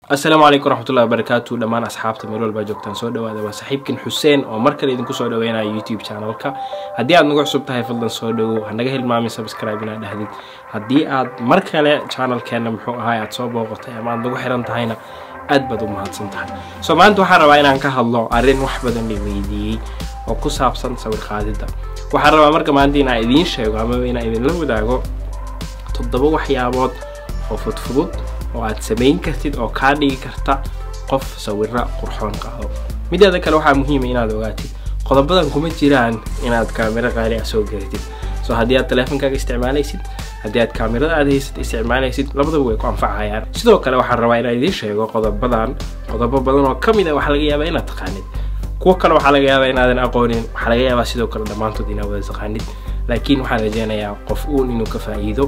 السلام عليكم ورحمة الله وبركاته. دمان أصحابتي ميلول باجوكتان سو دواada waa saaxiibkan Xuseen oo mar kale idinku soo dhaweynaya YouTube channelka. Haddii aad nagu cusub tahay fadlan soo dhawow, hanaga hilmaamin subscribe inaad dhahdid. Haddii aad mar kale channelkeena muxuu ahaa aad soo booqatay ama aad nagu xiran tahayna aad baad u mahadsan tahay. So maanta waxaan rabaa inaan ka hadlo arrin wax badan la weydiiyay oo ku saabsan sawir qaadida. Waxaan rabaa marka maanta inaan idin sheego ama inaan idin la wadaago 7 waxyaabood oo fudud oo aad sameyn kartid oo ka dhigi karta qof sawirra qurxoon qaado. Mideeda kale waxaa muhiim ah inaad ogaatid qodobadan kuma jiraan inaad kaamira qaali ah soo gaartid. So haddii aad teleefankaaga isticmaalaysid, haddii aad kaamirada aad haysid isticmaalaysid, labadaba way ku anfacayaan. Sidoo kale waxaan rabaa inaan idin sheego qodobo badan oo kamid ah waxa laga yaabaa inaad taqaanid. Kuwa kale waxa laga yaabaa inaadan aqoonin, waxa laga yaabaa sidoo kale dhamaantood inaad wada taqaanid. Laakiin waxaan rajaynayaa qof uun inuu ka faa'iido.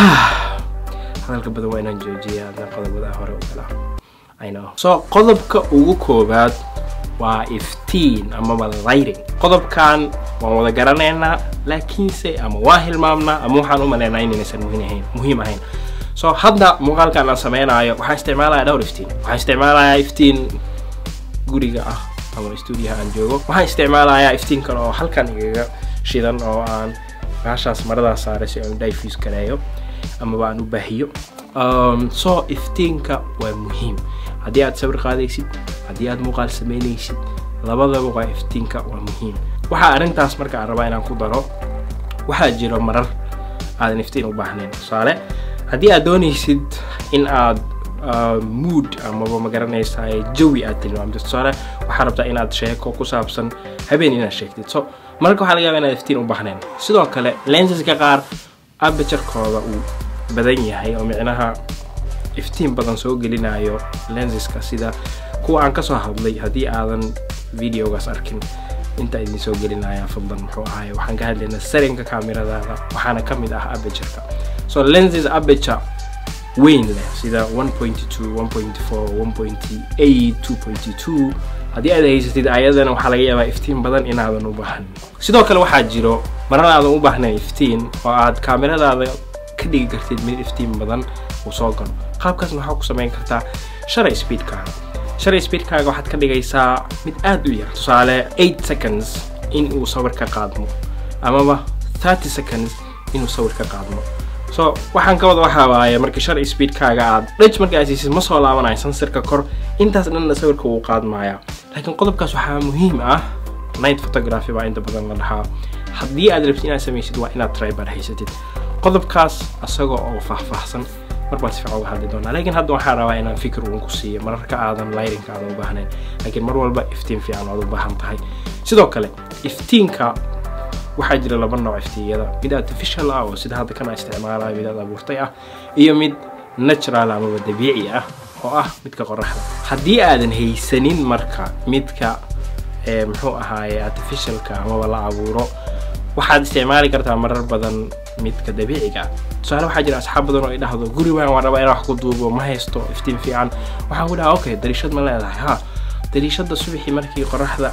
halka badan waa inaan joojiyaa qodobada hore u kala I know. So qodobka ugu koobaad waa iftiin ama lighting. Qodobkan waan wada garanaynaa laakiinse ama waa hilmaamnaa ama waxaan u maleynayaa inaysan muhiim ahayn. So hadda muuqaalkan aan sameynayo waxaan isticmaalayaa dhowr iftiin. Waxaan isticmaalayaa iftiin guriga ah ama studio aan joogo. Waxaan isticmaalayaa iftiin kale oo halkan igaga shidan oo aan gaashaas marada saaray si aan diffuse gareeyo ama baan u baahiyo. So iftiinka waa muhiim. Haddii aad sawir qaadaysid, haddii aad muuqaal sameynaysid, labadaba waa iftiinka waa muhiim. Waxa arintaas marka aan rabaa inaan ku daro waxa jiro marar aan iftiin u baahnayn. Tusaale, haddii aad doonaysid in aad mood ama ma garanaysaa jawi aad tilmaamto. Tusaale, waxa rabtaa in aad sheeko ku saabsan habeen inaad sheegtid. So marka waxa laga yaabaa inaad iftiin u baahnayn. Sidoo kale lenseska qaar aperture-kooda uu badan yahay oo micnaha iftiin badan soo gelinayo lenseska sida kuwa aan ka soo hadlay. Haddii aadan videogaas arkin inta idin soo gelinaya fadlan muxuu ahaay waxaan ka hadlaynaa settingka kaamiradaada waxaana ka mid ah aperture-ka. So lenses aperture weyn leh sida 1.2, 1.4, 1.8, 2.2 haddii aad haysatid ayadana waxaa laga yaabaa iftiin badan inaadan u baahan. Sidoo kale waxaa jiro marar aadan u baahnayn iftiin oo aad kaamiradaada ka dhigi kartid mid iftiin badan uu soo galo. qaabkaasna waxaa ku sameyn kartaa shutter speed-kaaga. Shutter speed-kaaga waxaad ka dhigaysaa mid aad u yar. Tusaale 8 seconds in uu sawir ka qaadmo amaba 30 seconds in uu sawir ka qaadmo. So waxaan ka wada waxa waaye markii shutter speed-kaaga aad dhaj markaa siisid ma soo laabanayo sensorka kor intaas dhanna sawirka uu qaadmaya. Laakiin qodobkaas waxaa muhiim ah night photography baa inta badan la dhahaa. haddii aad rabtid inaad sameysid waa inaad tripod haysatid. qodobkaas asaga oo faahfaahsan marba si fiican uga hadli doonaa. Laakiin hadda waxaan rabaa inaan fikir uun ku siiyo mararka aadan lighting aad u baahnayn laakiin mar walba iftiin fiican aad u baahan tahay. Sidoo kale iftiinka waxaa jira laba nooc iftiiyada, mid artificial ah oo sida hadda kana isticmaalayo mid aad abuurtay ah iyo mid natural ama dabiici ah oo ah midka qorraxda. haddii aadan haysanin marka midka muxuu ahaay artificialka ama la abuuro waxaad isticmaali kartaa marar badan midka dabiiciga ah. Tusaale waxaa jira asxaab badan oo ay dhahdo guri waan rabaa inaan wax ku duubo ma haysto iftiin fiican. waxaan ku dhahaa okay dariishad ma leedahay? Ha, dariishada subaxii markii qorraxda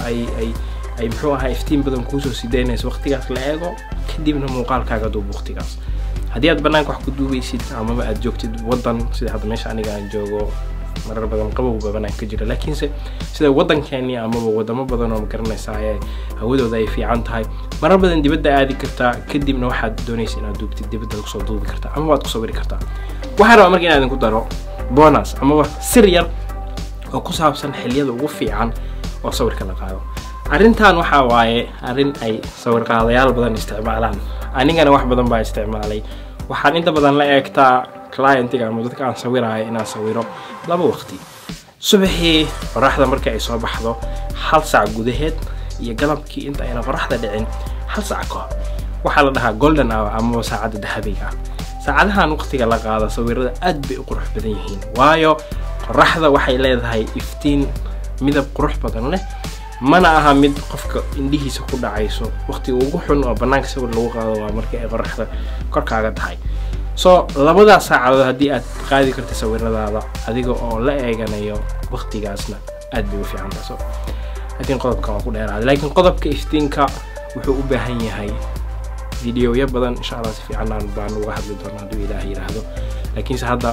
ay muxuu ahaa iftiin badan kuu soo sideynayso waqtigaas la eego kadibna muuqaalkaaga duub waqtigaas. haddii aad banaanka wax ku duubaysid ama aad joogtid wadan sida hadda meesha aniga aan joogo marar badan qabowga banaanka ka jira laakiinse sida wadankeeni ama wadamo badan oo ma garanaysaa ee hawadooda ay fiican tahay marar badan dibadda aadi kartaa kadibna waxaad doonaysid inaad duubtid dibadda ku soo duubi kartaa ama waad ku sawiri kartaa. waxaan rabaa marka inaan ku daro bonus ama sir yar oo ku saabsan xilliyada ugu fiican oo sawirka la qaado. arrintan waxa waaye arrin ay sawir qaadayaal badan isticmaalaan, anigana wax badan baa isticmaalay. waxaan inta badan la eegtaa clientiga ama dadka aan sawirayo inaan sawiro laba waqti. subaxii qorraxda marka ay soo baxdo 1 saac gudaheed iyo galabkii inta ayna qorraxda dhicin 1 saac ka hor. waxaa la dhahaa golden hour ama saacada dahabiga ah. saacadahan waqtiga la qaado sawirada aad bay u qurux badan yihiin waayo qorraxda waxay leedahay iftiin midab qurux badan leh mana aha mid qofka indhihiisa ku dhacayso. waqtiga ugu xun oo banaanka sawir lagu qaado waa markii ay qorraxda korkaaga tahay. So labada saacadood haddii aad qaadi karto sawiradaada adiga oo la eeganayo waqtigaasna aad bay u fiican tahay. So laakiin qodobka waa ku dheeraaday. laakiin qodobka iftiinka wuxuu u baahan yahay videoya badan insha Allah si fiican baan uga hadli doonaa hadduu Ilaahay yiraahdo. laakiin hadda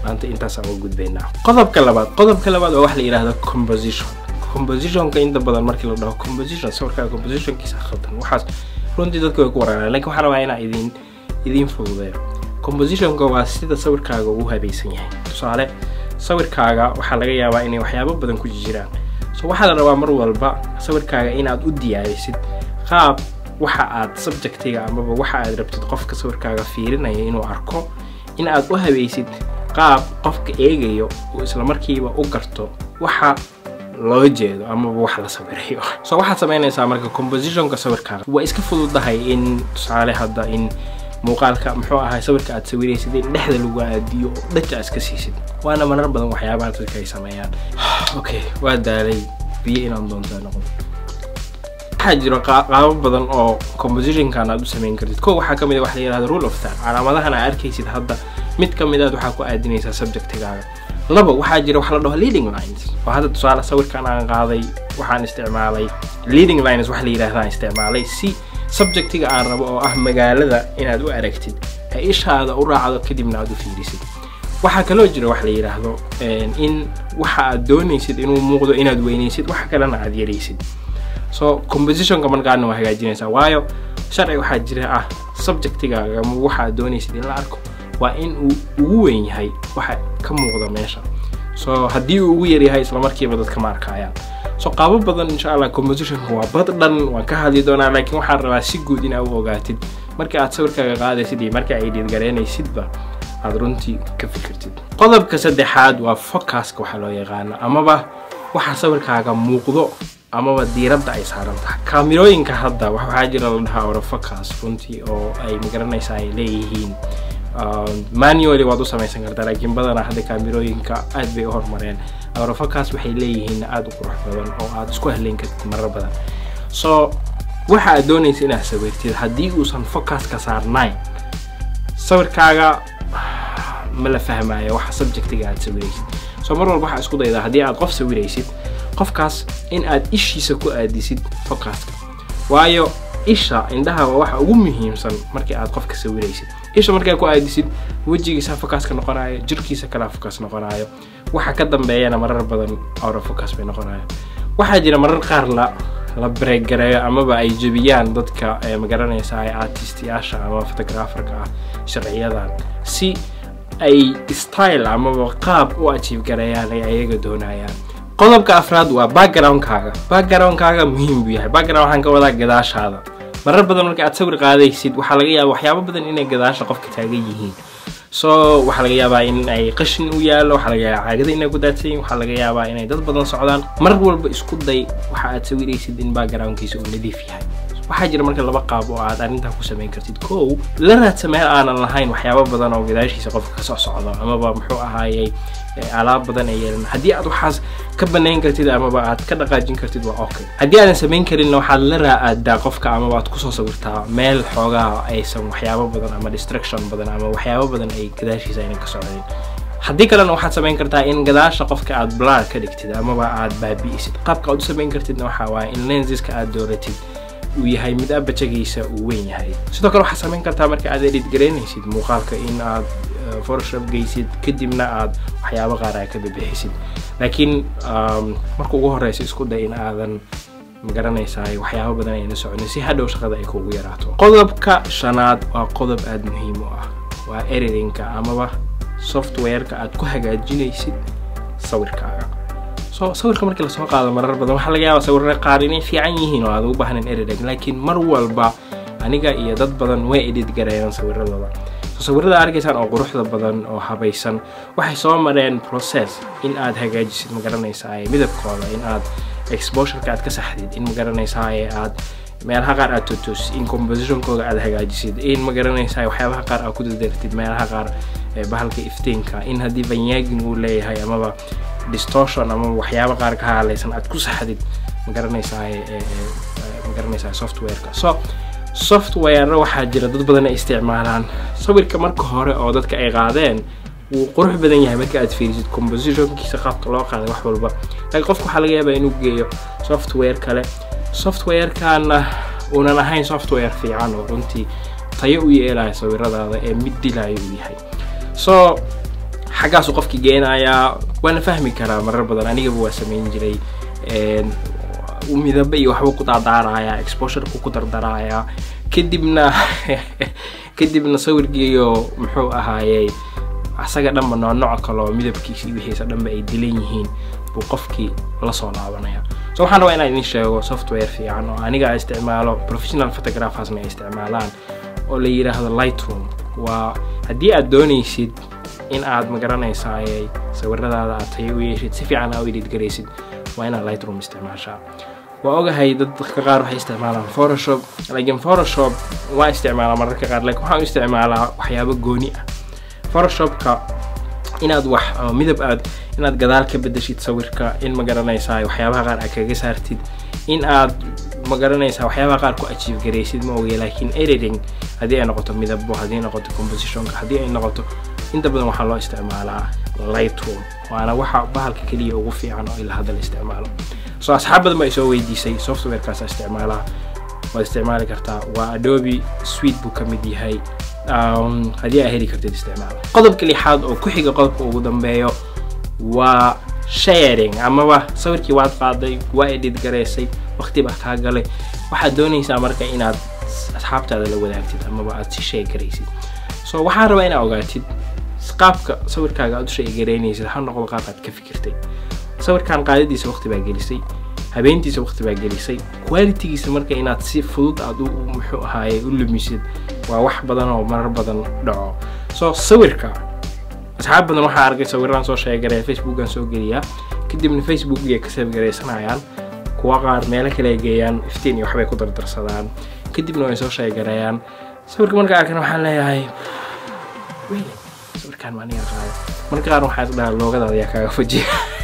maanta intaas aan ugu gudbaynaa qodobka labaad waa wax la yiraahdo compositionka inta badan markii la dhaho composition sawirka compositionkiisa khaldan waxaas runtii dadku way ku waraanayaan laakiin waxa rabaa inaan idin fududeeyo compositionka waa sida sawirkaaga uu habaysan yahay tusaale sawirkaaga waxa laga yaabaa inay waxyaabo badan ku jiraan so waxa la rabaa mar walba sawirkaaga inaad u diyaarisid qaab waxa aad subjectiga ama waxa aad rabtid qofka sawirkaaga fiirinaya inuu arko in aad u habaysid qaab qofka eegayo oo isla markiiba u garto waxa loo jeedo ama wax la sawirayo so waxa sameynaysaa marka compositionka sawirkaaga waa iska fududahay in tusaale hadda in muuqaalka muxuu ahaa sawirka aad sawiraysid in dhexda lagu aadiyo dadka iska siisid waana marar badan waxyaabaha dadka ay sameeyaan okay waa daalay biyo inaan doonto noqon waxa jira qaabo badan oo compositionkan aad u sameyn kartid ko waxa kamid ah wax la yiraahdo rule of thumb calaamadahan aad arkaysid hadda mid kamid ah waxa ku aadinaysa subjectigaaga laba waxa jira wax la dhaho leading lines oo hadda tusaale sawirkan aan qaaday waxaan isticmaalay leading lines wax la yiraahdo isticmaalay si subjectiga aan rabo oo ah magaalada inaad u aragtid ay ishaada u raacdo kadibna aad u fiirisid waxa kale jira wax la yiraahdo in waxa aad doonaysid inuu muuqdo inaad weynaysid wax kalena aad yaraysid so compositionka markaana waa hagaajinaysaa waayo sharci waxa jira subjectiga ama waxa aad doonaysid in la arko waa in uu ugu weyn yahay waxa ka muuqda meesha so haddii uu ugu yar yahay isla markiiba dadka ma arkayaan so qaabo badan insha Allah compositionka waa baddan waan ka hadli doonaa laakiin waxaan rabaa si guud in aad u ogaatid marka aad sawirkaaga qaadaysid iyo marka ay dhigaleynaysidba aad runtii ka fikirtid qodobka saddexaad waa focuska waxa loo yaqaan amaba waxa sawirkaaga muuqdo amaba diiradda ay saaran tahay kaamirooyinka hadda waxa jira la dhahaa autofocus runtii oo ay magaranaysaa ay leeyihiin manually waad u samaysan kartaa laakiin badanaa hadda kaamirooyinka aad bay u horumareen autofocus waxay leeyihiin aad u qurux badan oo aad isku haleyn kartid marar badan so waxa aad doonaysid inaad sawirtid haddii uusan focus ka saarnayn sawirkaaga ma la fahmayo waxa subjectiga aad sawiraysid so mar walba waxa isku daydaa haddii aad qof sawiraysid qofkaas in aad ishiisa ku aadisid focuska waayo isha indhaha waa waxa ugu muhiimsan markii aad qofka sawiraysid isha markay ku aadisid wajigiisa focus ka noqonayo jirkiisa kala focus noqonayo waxa ka dambeeyana marar badan autofocus bay noqonayo waxa jira marar qaar la break gareeyo amaba ay jabiyaan dadka magaranaysa ay artistiyaasha ama photographerka sharciyadan si ay style amaba qaab u achieve gareeyaan ay ayaga doonayaan qodobka afraad waa backgroundkaaga muhiim buu yahay background waxaan ka wadaa gadaashaada marar badan marka aad sawir qaadaysid waxa laga yaabaa waxyaabo badan inay gadaasha qofka taagan yihiin so waxa laga yaabaa in ay qashin u yaalo waxa laga yaabaa caagada inay ku daadsan yihiin waxa laga yaabaa inay dad badan socdaan mar walba isku day waxa aad sawiraysid in backgroundkiisa uu nadiif yahay waxa jira marka laba qaab oo aad arinta ku sameyn kartid koow la raadsamay aanan lahayn waxyaabo badan oo gadaashiisa qofka ka soo socdo amaba muxuu ahaayay alaab badan ay yeelan haddii aad waxaas ka banayn kartid amaba aad ka dhaqaajin kartid waa okay haddii aadan sameyn karin waxaad la raacdaa qofka amaba aad ku soo sawirtaa meel xoogaa aysan waxyaabo badan ama distraction badan ama waxyaabo badan ay gadaashiisa inay ka socdeen haddii kalena waxaad sameyn kartaa in gadaasha qofka aad blur ka dhigtid amaba aad baabi'isid qaabka aad u sameyn kartidna waxa waaye in lenseska aad dooratid uu yahay mid abajagiisa uu weyn yahay sidoo kale waxaad sameyn kartaa marka aad edit gareynaysid muuqaalka in aad Photoshop geysid kadibna aad waxyaabo qaar ay ka bixisid laakiin marka ugu horeysa isku day in aadan magaranaysaa waxyaabo badan ay la soconin si hadhow shaqada ay kugu yaraato qodobka shanaad waa qodob aad muhiim u ah waa editingka amaba softwareka aad ku hagaajinaysid sawirkaaga so sawirka markii la soo qaado marar badan waxa laga yaabaa sawirada qaar inay fiican yihiin oo aad u baahan editing laakiin mar walba aniga iyo dad badan way edit gareeyaan sawiradooda sawirada arkaysaan oo quruxda badan oo habaysan waxay soo mareen process in aad hagaajisid magaranaysaa midabkooda in aad exposure-ka aad ka saxdid in magaranaysaa aad meelaha qaar aad tutus in composition-kooda aad hagaajisid in magaranaysaa waxyaabaha qaar aad ku dardartid meelaha qaar bahalka iftiinka in haddii vignetting uu leeyahay amaba distortion ama waxyaabo qaar ka halaysan aad ku saxdid magaranaysaa software-ka so software waxa jira dad badan ay isticmaalaan sawirka marka hore oo dadka ay qaadeen wuu qurux badan yahay marka aad fiirisid composition-kiisa qaabka loo qaaday wax walba laakiin qofku waxa laga yaabaa inuu geeyo software kale software-kana uunan ahayn software fiican oo runtii tayo u yeelaya sawiradaada ee mid dilaayo uu yahay so xaggaas qofkii geenaya waan fahmi karaa marar badan aniga waa sameyn jiray midaba iyo waxba ku daadaaraya exposure ku dardaraya kadibna sawirkiiyo muxuu ahaayay asaga dhanba nooc kale oo midabkiisa wixiisa dhanba ay dilan yihiin buu qofkii la soo laabanaya so waxaan rabaa inaan idin sheego software fiican oo aniga isticmaalo professional photographers ay isticmaalaan oo la yiraahdo Lightroom waa haddii aad doonaysid in aad magaranaysaay sawiradaada aad tayo u yeeshid si fiican aad u edit garaysid waa inaad Lightroom isticmaashaa waa ogahay dadka qaar waxay isticmaalaan Photoshop laakiin Photoshop waa isticmaalaa mararka qaar laakiin waxaan isticmaalaa waxyaabo gooni ah Photoshopka inaad wax midab aad inaad gadaal ka bedeshid sawirka in magaranaysaa waxyaabaha qaar aad kaga saartid in aad magaranaysaa waxyaabaha qaar ku achieve garaysid ma ogeey laakiin editing hadii ay noqoto midabo hadii ay noqoto compositionka hadii ay noqoto inta badan waxa loo isticmaalaa Lightroom waana waxa bahalka kaliya ugu fiican oo ilaa hadda la isticmaalo so asxaab badan baa soo weydiisay softwarekaas isticmaalaa waa isticmaali kartaa waa Adobe Suite buu kamid yahay hadii ay heli kartid isticmaal qodobka lixaad oo ku xiga qodobka ugu dambeeyo waa sharing ama sawirkii waad qaaday waa edit gareysay waqti ba ka galay waxa doonaysaa marka inaad asxaabtaada la wadaagtid ama aad si share gareysid so waxaan rabaa inaad ogaatid qaabka sawirkaaga aad u share gareynaysid ha noqdo qaab aad ka fikirtay sawirkan qaadadiisa waqti baa gelisay habeentiisa waqti baa gelisay quality-giisa marka inaad si fudud aad u muxuu ahaayay u lumisid waa wax badan oo marar badan dhaco so sawirka asxaab badan waxa argay sawirran soo sheegay Facebook-aan soo geliya kadibna Facebook-ga ka save gareysanayaan kuwa qaar meel kale geeyaan iftiin iyo waxbay ku dardarsadaan kadibna way soo sheegayaan sawirka marka arkana waxaan leeyahay sawirkan ma aniga qaado marka qaar waxa isdhaa loogada ayaa kaaga fajiya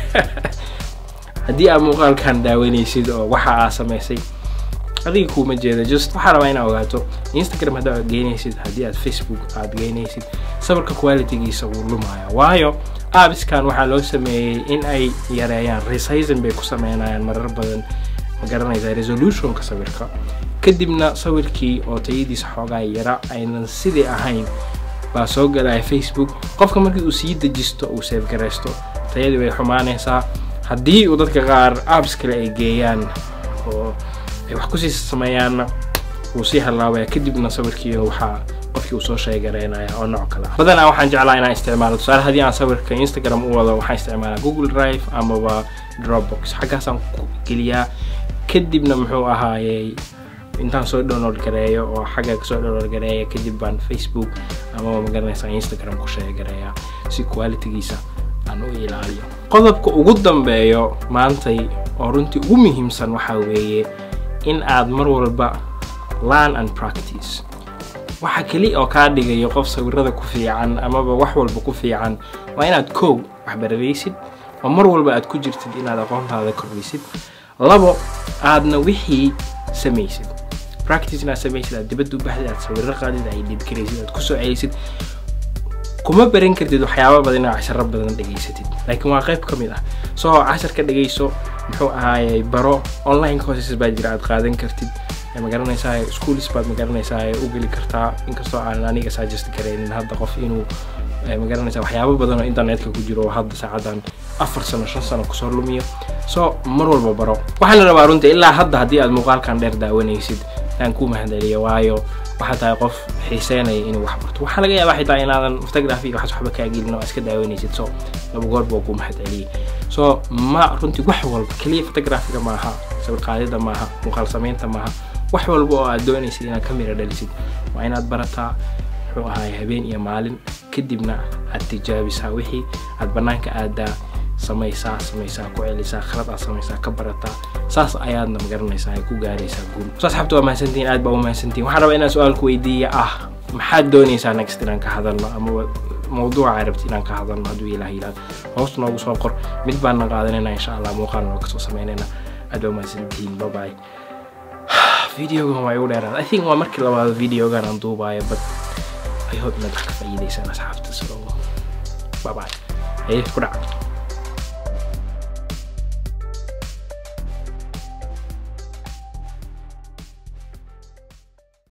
haddii aad muuqaalkan daawanaysid oo waxa aad samaysay adiga kuma jeeda just waxa rabaa inaad ogaato Instagram hadaa aad geynaysid haddii aad Facebook aad geynaysid sawirka quality-giisa wuu lumaya waayo appskan waxa loo sameeyay in ay yareeyaan resizing bay ku sameeyaan marar badan magaranaysaa resolution-ka sawirka kadibna sawirkii oo tayadiisa xoogaa yara aynan sidii ahayn baa soo galay Facebook qofka markii uu sii dejisto uu save gareysto tayadii way xumaanaysaa haddii uu dadka qaar apps kale ay geeyaan oo ay wax ku sii sameeyaan uu sii halaabaya kadibna sawirkii waxa qofkii uu soo sheegareynaya oo nooc kale badanaa waxaan jeclaa inaan isticmaalo tusaale haddii aan sawirka Instagram u wado waxaan isticmaalaa Google Drive ama Dropbox xaggaasaan ku geliyaa kadibna muxuu ahaayay intaan soo download gareeyo oo xagga ka soo download gareeyo kadib baan Facebook ama magaranaysaa Instagram ku sheegareeyaa si quality-giisa aan u ilaaliyo qodobka ugu dambeeyo maantay oo runtii ugu muhiimsan waxa weeye in aad mar walba learn and practice waxa kali oo ka dhigayo qof sawirada ku fiican ama wax walba ku fiican waa inaad wax baranaysid oo mar walba aad ku jirtid inaad aqoontaada kordhisid labo aadna wixii samaysid practice na samaysid aad dibadda u baxdid aad sawirro qaadid ay edit garaysid aad ku soo celisid kuma baran kartid waxyaabo badan oo cashar badan dhageysatid laakiin waa qayb kamid ah soo cashar ka dhageyso muxuu ahaayay baro online courses baa jira aad qaadan kartid magaranaysaa schools baad magaranaysaa u gali kartaa inkastoo aan aniga suggest kareynin hadda qof inuu magaranaysaa waxyaabo badan oo internetka ku jiro hadda saacadan 4 sano 5 sano ku soo lumiyo soo mar walba baro waxaan la rabaa runtii ilaa hadda haddii aad muuqaalkan dheer daawanaysid aan ku mahadceliyo waayo waxa tahay qof xiiseynaya inuu wax barto waxa laga yaabaa xitaa inaadan photography wax waxba ka gelin oo iska daawanaysid soo laba goor buu ku mahadceliyay soo ma runtii wax walba kaliya photography-ga maaha sawir qaadida maaha muuqaal samaynta maaha wax walba oo aad doonaysid inaad camera dhalisid waa inaad barataa wuxuu ahaay habeen iyo maalin kadibna aad tijaabisaa wixii aad banaanka aadaa samaysaa ku celisaa khalad aad samaysaa ka barataa saas ayaadna magaranaysaa ay ku gaaraysaa guul asxaabtu waa mahadsantiin aad baa u mahadsantiin waxaan rabaa inaan su'aal ku weydiiyo maxaad doonaysaa next inaan ka hadalno ama mawduuca arabti inaan ka hadalno hadduu ilaahay yiraahdo hoos noogu soo qor mid baan qaadanayna insha Allah muuqaal noo ka soo sameynayna aad baa mahadsantiin bye bye videoga waa igu dheeraad I think waa markii labaad videogan aan duubayo but I hope inaad ka faa'iideysaan asxaabta bye bye ku dhac